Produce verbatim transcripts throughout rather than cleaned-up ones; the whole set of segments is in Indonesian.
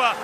Sepak.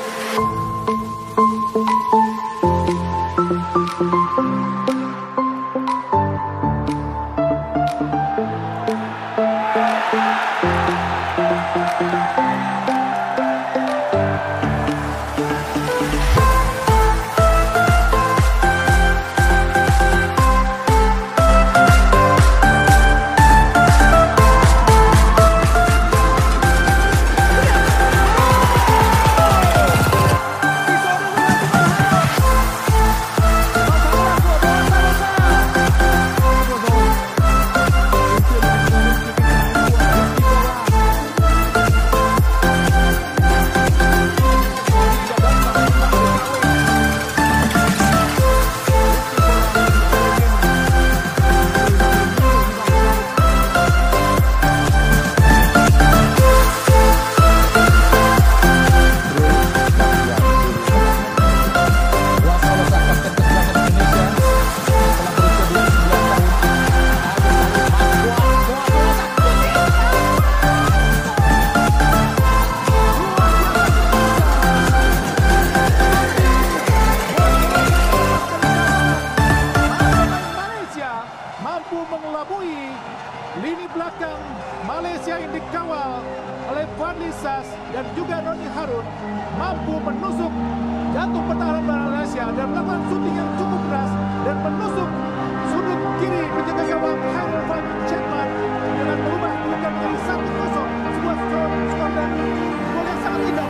Lini belakang Malaysia yang dikawal oleh dan juga Roni Harun mampu menusuk jantung pertahanan Malaysia dan melakukan shooting yang cukup keras dan menusuk sudut kiri penjaga gawang Harun Chatman dengan merubah kedudukan menjadi satu kosong, sebuah skor skor dan gol yang sangat indah.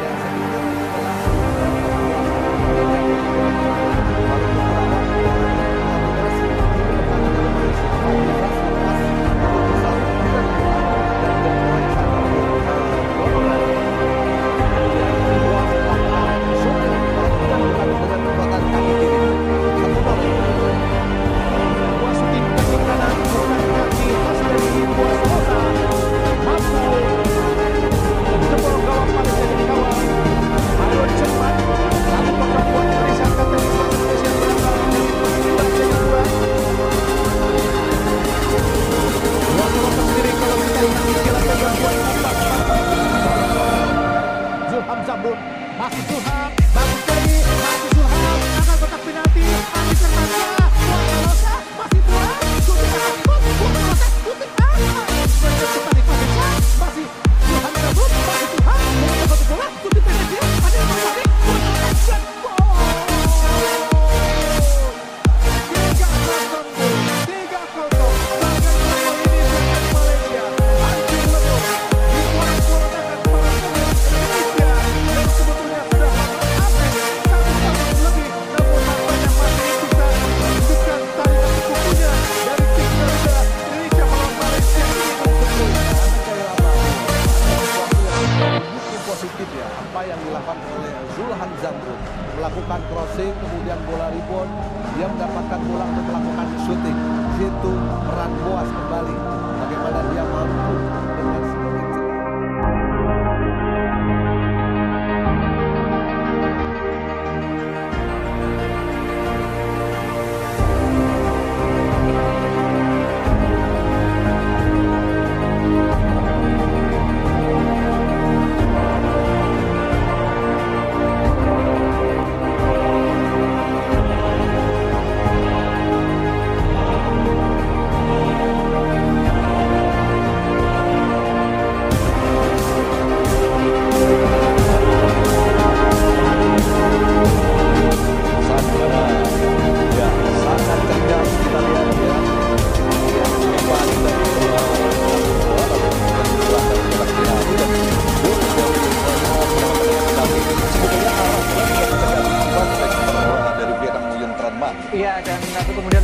Masih Zulham, bagus sekali, masih Zulham, akan kotak penalti, masih terbaca, Soloussa, masih Boaz, shooting akan ikut, Soloussa, shooting akan, cepat dipanggil, masih Zulham cabut, masih Zulham, dengan satu bola, shooting pendek dia, ada yang menarik, Soloussa, gol! Tiga kosong, tiga kosong, bahkan gol ini dengan Malaysia, anjing lebur, dibuat kemenangan para pemain Indonesia, yang sebetulnya sudah habis satu tahun lebih, namun nampaknya masih bisa menunjukkan tarikan kukunya dari tim Garuda Indonesia melawan Malaysia ini untuk Bukti positif ya, apa yang dilakukan oleh Zulham Zamrud, melakukan crossing, kemudian bola rebound, dia mendapatkan bola untuk melakukan shooting. Itu peran Boaz kembali, bagaimana dia mampu dengan semakin cepat. Iya, dan kemudian